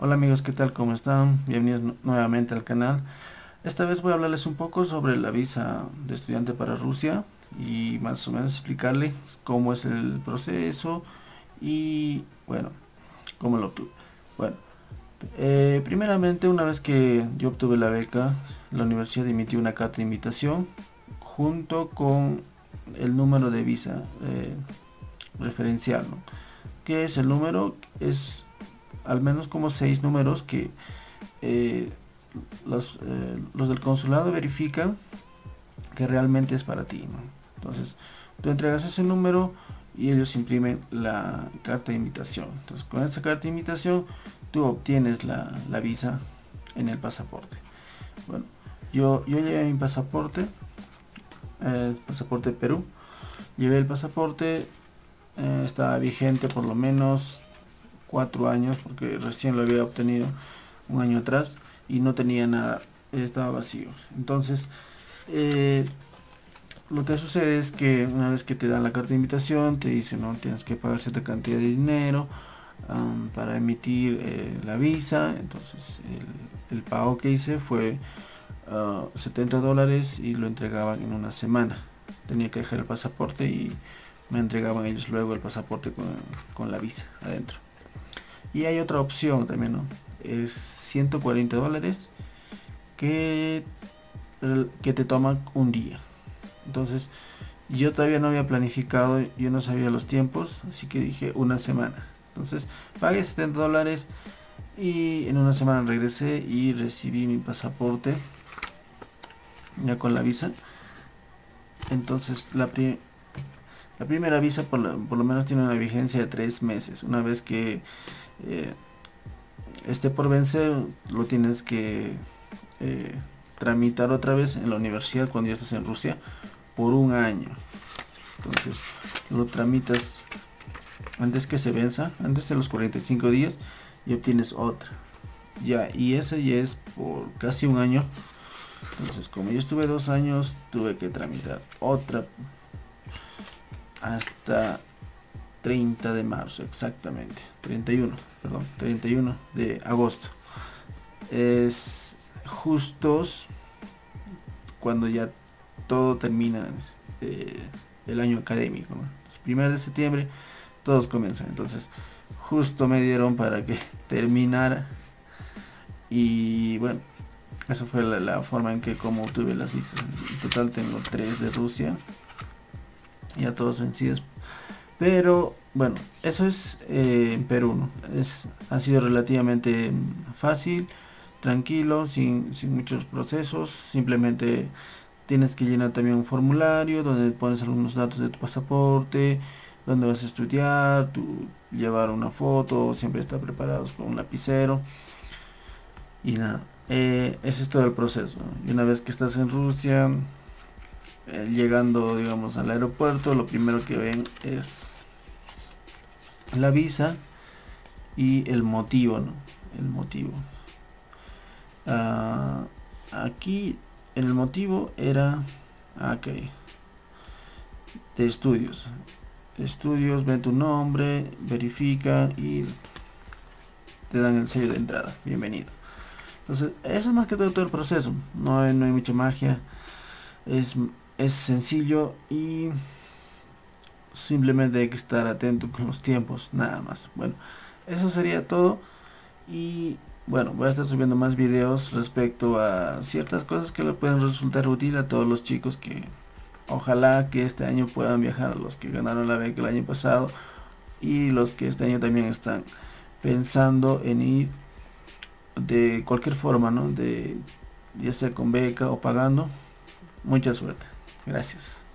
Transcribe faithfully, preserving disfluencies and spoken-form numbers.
Hola amigos, ¿qué tal? ¿Cómo están? Bienvenidos nu- nuevamente al canal. Esta vez voy a hablarles un poco sobre la visa de estudiante para Rusia y más o menos explicarles cómo es el proceso y bueno, cómo lo obtuve. Bueno, eh, primeramente una vez que yo obtuve la beca, la universidad emitió una carta de invitación junto con el número de visa eh, referencial, ¿no? ¿Qué es el número? Es al menos como seis números que eh, los, eh, los del consulado verifican que realmente es para ti, ¿no? Entonces, tú entregas ese número y ellos imprimen la carta de invitación. Entonces, con esa carta de invitación, tú obtienes la, la visa en el pasaporte. Bueno, yo, yo llevé mi pasaporte, eh, pasaporte de Perú. Llevé el pasaporte, eh, estaba vigente por lo menos cuatro años, porque recién lo había obtenido un año atrás y no tenía nada, estaba vacío. Entonces, eh, lo que sucede es que una vez que te dan la carta de invitación, te dicen, no, tienes que pagar cierta cantidad de dinero um, para emitir eh, la visa. Entonces, el, el pago que hice fue uh, setenta dólares y lo entregaban en una semana. Tenía que dejar el pasaporte y me entregaban ellos luego el pasaporte con, con la visa adentro. Y hay otra opción también, ¿no? Es ciento cuarenta dólares que, que te toma un día. Entonces, yo todavía no había planificado, yo no sabía los tiempos, así que dije una semana. Entonces, pagué setenta dólares y en una semana regresé y recibí mi pasaporte ya con la visa. Entonces, la, pri la primera visa por, la, por lo menos tiene una vigencia de tres meses. Una vez que eh, esté por vencer, lo tienes que eh, tramitar otra vez en la universidad cuando ya estás en Rusia por un año. Entonces lo tramitas antes que se venza, antes de los cuarenta y cinco días, y obtienes otra. Ya, y esa ya es por casi un año. Entonces, como yo estuve dos años, tuve que tramitar otra hasta treinta de marzo, exactamente. treinta y uno, perdón, treinta y uno de agosto. Es justos cuando ya todo termina eh, el año académico, ¿no? Primero de septiembre todos comienzan, entonces justo me dieron para que terminara y bueno, eso fue la, la forma en que como obtuve las visas. En total tengo tres de Rusia, ya todos vencidos, pero bueno, eso es eh, en Perú, ¿no? Es, ha sido relativamente fácil, tranquilo, sin, sin muchos procesos. Simplemente tienes que llenar también un formulario donde pones algunos datos de tu pasaporte, donde vas a estudiar, tu, llevar una foto, siempre estar preparados con un lapicero y nada. Eh, ese es todo el proceso, ¿no? Y una vez que estás en Rusia, eh, llegando digamos al aeropuerto, lo primero que ven es la visa y el motivo, ¿no? El motivo. Uh, aquí en el motivo era okay, de estudios. Estudios, ven tu nombre, verifica y te dan el sello de entrada. Bienvenido. Entonces, eso es más que todo todo el proceso. No hay, no hay mucha magia. Es, es sencillo y simplemente hay que estar atento con los tiempos, nada más. Bueno, eso sería todo. Y bueno, voy a estar subiendo más videos respecto a ciertas cosas que le pueden resultar útil a todos los chicos que ojalá que este año puedan viajar, los que ganaron la beca el año pasado y los que este año también están pensando en ir de cualquier forma, ¿no? De ya sea con beca o pagando. Mucha suerte. Gracias.